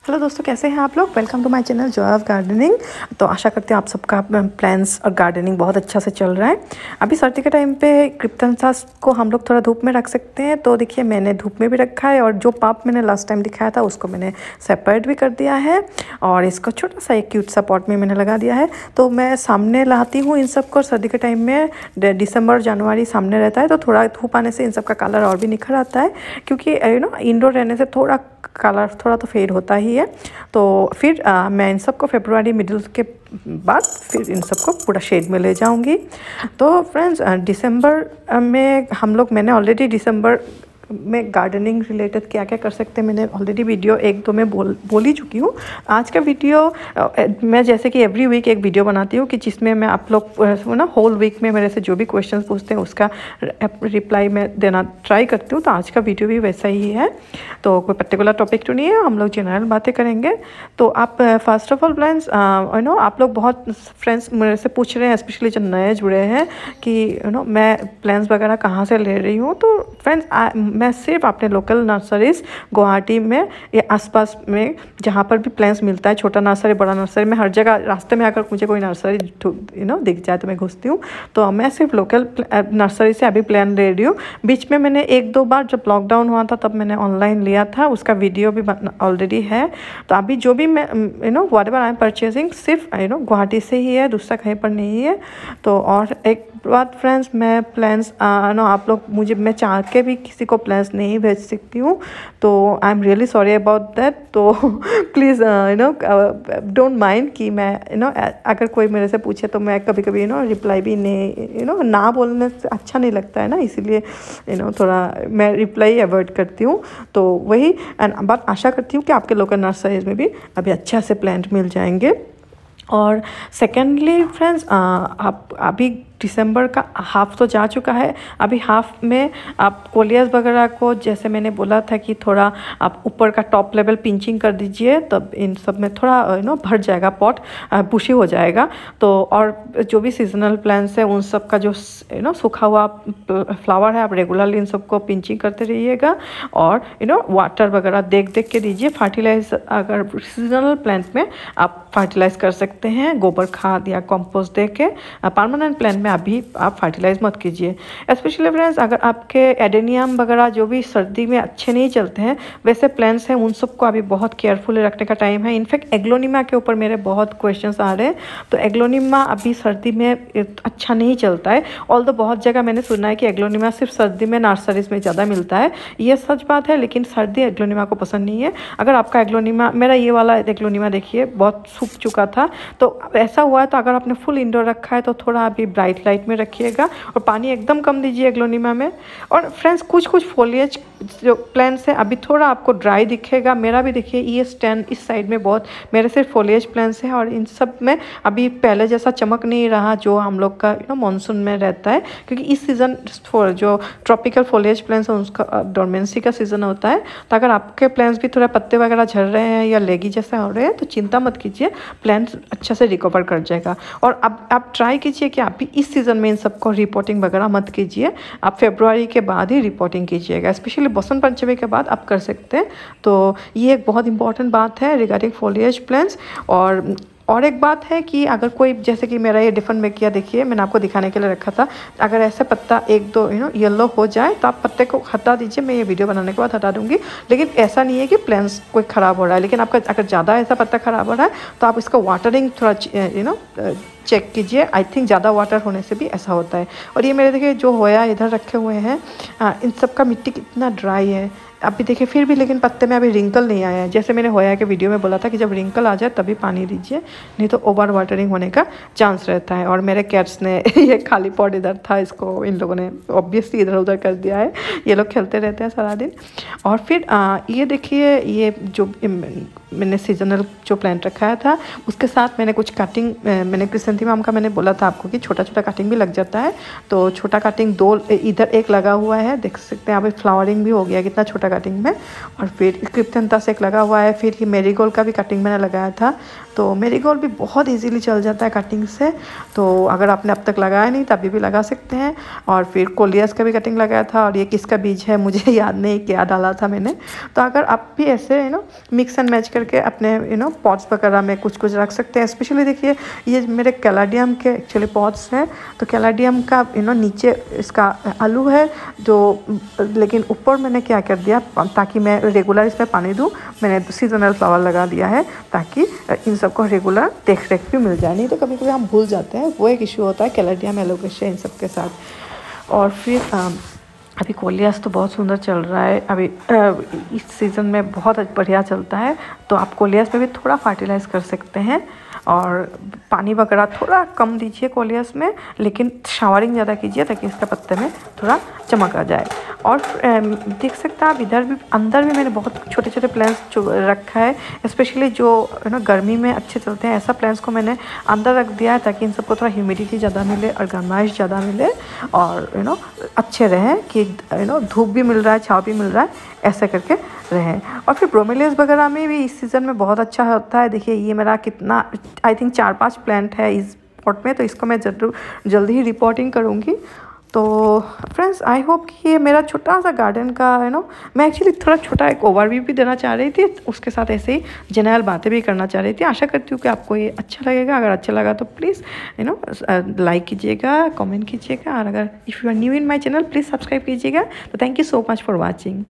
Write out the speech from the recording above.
Hello दोस्तों, कैसे हैं आप लोग। Welcome to my channel joy of gardening. तो आशा करते हैं आप सबका प्लांट्स और गार्डनिंग बहुत अच्छा से चल रहा है। अभी सर्दी के टाइम पे क्रिप्टोगाम को हम लोग थोड़ा धूप में रख सकते हैं। तो देखिए, मैंने धूप में भी रखा है और जो पाप मैंने लास्ट टाइम दिखाया था उसको मैंने सेपरेट भी कर दिया है और इसको छोटा सा एक क्यूट सा पॉट में मैंने लगा दिया है। तो मैं सामने लाती हूँ इन सबको। सर्दी के टाइम में दिसंबर जनवरी सामने रहता है तो थोड़ा धूप आने से इन सबका कलर और भी निखर आता है, क्योंकि इंडोर रहने से थोड़ा कलर थोड़ा तो फेड होता ही है। तो फिर मैं इन सबको फरवरी मिडिल के बाद फिर इन सबको पूरा शेड में ले जाऊंगी। तो फ्रेंड्स, दिसंबर में हम लोग मैंने दिसंबर में गार्डनिंग रिलेटेड क्या क्या कर सकते हैं मैंने ऑलरेडी वीडियो एक दो में बोल ही चुकी हूँ। आज का वीडियो मैं जैसे कि एवरी वीक एक वीडियो बनाती हूँ कि जिसमें मैं आप लोग होल वीक में मेरे से जो भी क्वेश्चंस पूछते हैं उसका रिप्लाई मैं देना ट्राई करती हूँ। तो आज का वीडियो भी वैसा ही है। तो कोई पर्टिकुलर टॉपिक तो नहीं है, हम लोग जनरल बातें करेंगे। तो आप फर्स्ट ऑफ ऑल फ्रेंड्स, आप लोग बहुत फ्रेंड्स मेरे से पूछ रहे हैं, स्पेशली जो नए जुड़े हैं कि मैं प्लांट्स वगैरह कहाँ से ले रही हूँ। तो फ्रेंड्स, मैं सिर्फ अपने लोकल नर्सरीज गुवाहाटी में या आसपास में जहाँ पर भी प्लांट्स मिलता है, छोटा नर्सरी बड़ा नर्सरी, में हर जगह रास्ते में अगर मुझे कोई नर्सरी दिख जाए तो मैं घुसती हूँ। तो मैं सिर्फ लोकल नर्सरी से अभी प्लांट ले रही हूँ। बीच में मैंने एक दो बार जब लॉकडाउन हुआ था तब मैंने ऑनलाइन लिया था, उसका वीडियो भी ऑलरेडी है। तो अभी जो भी मैं whatever I am purchasing सिर्फ गुवाहाटी से ही है, दूसरा कहीं पर नहीं है। तो और एक बात फ्रेंड्स, मैं प्लान्स आप लोग मैं चाह के भी किसी को प्लान्स नहीं भेज सकती हूँ। तो I am really sorry about that. तो प्लीज़ डोंट माइंड कि मैं अगर कोई मेरे से पूछे तो मैं कभी कभी रिप्लाई भी नहीं ना बोलने से अच्छा नहीं लगता है ना, इसीलिए थोड़ा मैं रिप्लाई अवॉइड करती हूँ। तो वही एंड बात आशा करती हूँ कि आपके लोकल नर्सरीज में भी अभी अच्छा से प्लांट मिल जाएंगे। और सेकेंडली फ्रेंड्स, आप अभी दिसंबर का हाफ तो जा चुका है, अभी हाफ में आप कोलियास वगैरह को जैसे मैंने बोला था कि थोड़ा आप ऊपर का टॉप लेवल पिंचिंग कर दीजिए, तब इन सब में थोड़ा भर जाएगा पॉट, बुशी हो जाएगा। तो और जो भी सीजनल प्लांट्स है उन सब का जो सूखा हुआ फ्लावर है, आप रेगुलरली इन सबको पिंचिंग करते रहिएगा और वाटर वगैरह देख देख के दीजिए। फर्टिलाइज अगर सीजनल प्लांट में आप फर्टिलाइज कर सकते हैं गोबर खाद या कंपोस्ट दे के। परमानेंट प्लांट में अभी आप फर्टिलाइज मत कीजिए। स्पेशली फ्रेंड्स, अगर आपके एडेनियम वगैरह जो भी सर्दी में अच्छे नहीं चलते हैं वैसे प्लांट्स हैं, उन सबको अभी बहुत केयरफुली रखने का टाइम है। इनफैक्ट एग्लोनिमा के ऊपर मेरे बहुत क्वेश्चंस आ रहे हैं। तो एग्लोनिमा अभी सर्दी में अच्छा नहीं चलता है, ऑल्दो बहुत जगह मैंने सुना है कि एग्लोनिमा सिर्फ सर्दी में नर्सरीज में ज़्यादा मिलता है। ये सच बात है, लेकिन सर्दी एग्लोनिमा को पसंद नहीं है। अगर आपका एग्लोनिमा, मेरा ये वाला एग्लोनिमा देखिए बहुत सूख चुका था, तो ऐसा हुआ है तो अगर आपने फुल इंडोर रखा है तो थोड़ा अभी ब्राइट लाइट में रखिएगा और पानी एकदम कम दीजिए एग्लोनिमा में। और फ्रेंड्स, कुछ कुछ फोलिएज जो प्लांट्स है अभी थोड़ा आपको ड्राई दिखेगा। मेरा भी देखिए ये स्टैंड इस साइड में बहुत मेरे सिर्फ फोलिएज प्लांट्स हैं और इन सब में अभी पहले जैसा चमक नहीं रहा जो हम लोग का मानसून में रहता है, क्योंकि इस सीज़न जो ट्रॉपिकल फोलिएज प्लांट्स हैं उसका डोरमेंसी का सीज़न होता है। तो अगर आपके प्लांट्स भी थोड़ा पत्ते वगैरह झड़ रहे हैं या लेगी जैसा हो रहे हैं तो चिंता मत कीजिए, प्लांट्स अच्छा से रिकवर कर जाएगा। और अब आप ट्राई कीजिए कि आप भी इस सीज़न में इन सबको रिपोर्टिंग वगैरह मत कीजिए, आप फरवरी के बाद ही रिपोर्टिंग कीजिएगा। स्पेशली बसंत पंचमी के बाद आप कर सकते हैं। तो ये एक बहुत इंपॉर्टेंट बात है रिगार्डिंग फोलिएज प्लांट्स। और एक बात है कि अगर कोई, जैसे कि मेरा ये डिफरेंट में किया देखिए, मैंने आपको दिखाने के लिए रखा था, अगर ऐसे पत्ता एक दो येलो हो जाए तो आप पत्ते को हटा दीजिए। मैं ये वीडियो बनाने के बाद हटा दूंगी। लेकिन ऐसा नहीं है कि प्लांट्स कोई ख़राब हो रहा है, लेकिन आपका अगर ज़्यादा ऐसा पत्ता ख़राब हो रहा है तो आप इसका वाटरिंग थोड़ा चेक कीजिए। आई थिंक ज़्यादा वाटर होने से भी ऐसा होता है। और ये मेरे देखिए जो होया इधर रखे हुए हैं, इन सब का मिट्टी कितना ड्राई है अभी देखिए, फिर भी लेकिन पत्ते में अभी रिंकल नहीं आया है। जैसे मैंने होया के वीडियो में बोला था कि जब रिंकल आ जाए तभी पानी दीजिए, नहीं तो ओवर वाटरिंग होने का चांस रहता है। और मेरे कैट्स ने ये खाली पॉट इधर था, इसको इन लोगों ने ऑब्वियसली इधर उधर कर दिया है। ये लोग खेलते रहते हैं सारा दिन। और फिर ये देखिए, ये जो मैंने सीजनल जो प्लांट रखा था उसके साथ मैंने कुछ कटिंग, मैंने क्रिसेंथेमम का मैंने बोला था आपको कि छोटा छोटा कटिंग भी लग जाता है। तो छोटा कटिंग दो इधर एक लगा हुआ है, देख सकते हैं। अभी फ्लावरिंग भी हो गया कितना छोटा कटिंग में। और फिर क्रिप्टोगाम से एक लगा हुआ है। फिर ये मेरीगोल्ड का भी कटिंग मैंने लगाया था। तो मेरीगोल्ड भी बहुत इजीली चल जाता है कटिंग से। तो अगर आपने अब तक लगाया नहीं तो अभी भी लगा सकते हैं। और फिर कोलियस का भी कटिंग लगाया था, और ये किसका बीज है मुझे याद नहीं क्या डाला था मैंने। तो अगर आप भी ऐसे मिक्स एंड मैच करके अपने पॉट्स वगैरह में कुछ कुछ रख सकते हैं। स्पेशली देखिए ये मेरे कैलाडियम के एक्चुअली पॉट्स हैं। तो कैलाडियम का नीचे इसका आलू है जो, लेकिन ऊपर मैंने क्या कर दिया ताकि मैं रेगुलर इसमें पानी दूँ, मैंने सीजनल फ्लावर लगा दिया है ताकि इन सबको रेगुलर देख रेख भी मिल जाए। नहीं तो कभी कभी हम भूल जाते हैं, वो एक इशू होता है कैलाडियम एलोकेशिया इन सब के साथ। और फिर अभी कोलियस तो बहुत सुंदर चल रहा है अभी इस सीज़न में, बहुत बढ़िया चलता है। तो आप कोलियस में भी थोड़ा फर्टिलाइज़ कर सकते हैं और पानी वगैरह थोड़ा कम दीजिए कोलियस में, लेकिन शावरिंग ज़्यादा कीजिए ताकि इसका पत्ते में थोड़ा चमक आ जाए। और देख सकते हैं आप इधर भी, अंदर भी मैंने बहुत छोटे छोटे प्लांट्स रखा है, स्पेशली जो गर्मी में अच्छे चलते हैं, ऐसा प्लांट्स को मैंने अंदर रख दिया है ताकि इन सबको थोड़ा ह्यूमिडिटी ज़्यादा मिले और गर्माइश ज़्यादा मिले और अच्छे रहें कि धूप भी मिल रहा है, छाँव भी मिल रहा है, ऐसे करके रहें। और फिर ब्रोमेलियस वगैरह में भी इस सीज़न में बहुत अच्छा होता है। देखिए ये मेरा कितना, आई थिंक 4-5 प्लांट है इस पॉट में, तो इसको मैं जल्दी ही रिपोर्टिंग करूँगी। तो फ्रेंड्स आई होप कि ये मेरा छोटा सा गार्डन का मैं एक्चुअली थोड़ा छोटा एक ओवरव्यू भी देना चाह रही थी, उसके साथ ऐसे ही जनरल बातें भी करना चाह रही थी। आशा करती हूँ कि आपको ये अच्छा लगेगा। अगर अच्छा लगा तो प्लीज़ लाइक कीजिएगा, कमेंट कीजिएगा, और अगर if you are new in my channel please subscribe कीजिएगा। तो thank you so much for watching.